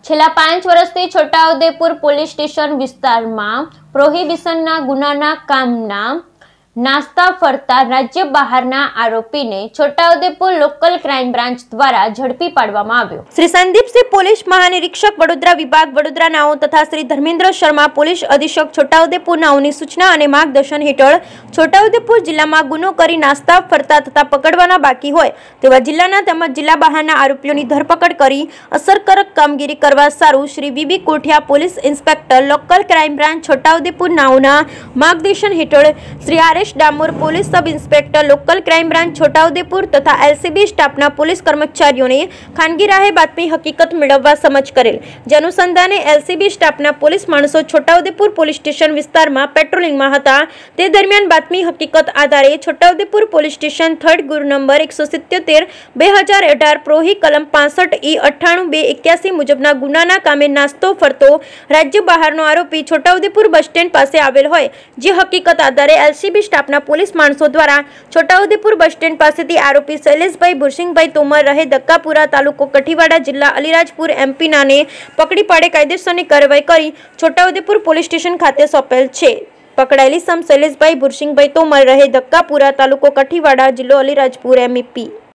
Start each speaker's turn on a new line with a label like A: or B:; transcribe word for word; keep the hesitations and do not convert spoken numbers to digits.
A: છેલ્લા પાંચ વર્ષથી છોટાઉદેપુર પોલીસ સ્ટેશન વિસ્તારમાં પ્રોહિબિશનના ગુનાના કામના નાસ્તા ફરતા રાજ્ય બહારના આરોપીને છોટાઉદેપુર લોકલ ક્રાઇમ બ્રાન્ચ દ્વારા ઝડપી પાડવામાં આવ્યો। શ્રી સંદીપસિંહ પોલીસ મહાનિરીક્ષક વડોદરા વિભાગ વડોદરા નાઓ તથા શ્રી ધર્મેન્દ્ર શર્મા પોલીસ અધિક્ષક છોટાઉદેપુર નાઓની સૂચના અને માર્ગદર્શન હેઠળ છોટાઉદેપુર જિલ્લામાં ગુનો કરી નાસ્તા ફરતા તથા પકડવાના બાકી હોય તેવા જિલ્લાના તેમજ જિલ્લા બહારના આરોપીઓની ધરપકડ કરી અસરકારક કામગીરી કરવા સારું Shri V B Kothiya police inspector local crime branch Chhotaudepur નાઓના માર્ગદર્શન હેઠળ Shri R Damor police sub inspector local crime branch Chhotaudepur તથા એલસીબી સ્ટાફના પોલીસ કર્મચારીઓને ખાનગી રાહે બાતમી હકીકત મેળવવા સમજ કરેલ, જે અનુસંધાને એલસીબી સ્ટાફના પોલીસ માણસો છોટાઉદેપુર પોલીસ સ્ટેશન વિસ્તારમાં પેટ્રોલિંગમાં હતા। તે દરમિયાન બાતમી હકીકત આધારે છોટાઉદેપુર પોલીસ સ્ટેશન થર્ડ ગુર નંબર એકસો સિત્યોતેર બે હજાર અઢાર પ્રોહી કલમ પાસઠ ઈ અઠ્ઠાણું બે એક્યાસી મુજબના ગુનાના કામે નાસ્તો ફરતો રાજ્ય બહારનો આરોપી છોટાઉદેપુર બસ સ્ટેન્ડ પાસે આવેલ હોય, જે હકીકત આધારે એલસીબી સ્ટાફના પોલીસ માણસો દ્વારા છોટાઉદેપુર બસ સ્ટેન્ડ પાસેથી આરોપી શૈલેષભાઈ ભુરસિંગભાઈ તોમર રહે ધક્કાપુરા તાલુકો કઠીવાડા જિલ્લા અલીરાજપુર એમપી નાને પકડી પાડે કાયદેસરની કાર્યવાહી કરી છોટાઉદેપુર પોલીસ સ્ટેશન ખાતે સોંપેલ છે। પકડાયેલી સમ શૈલેષભાઈ ભુરસિંગભાઈ તોમર રહે ધક્કાપુરા તાલુકો કઠીવાડા જિલ્લો અલીરાજપુર એમપી।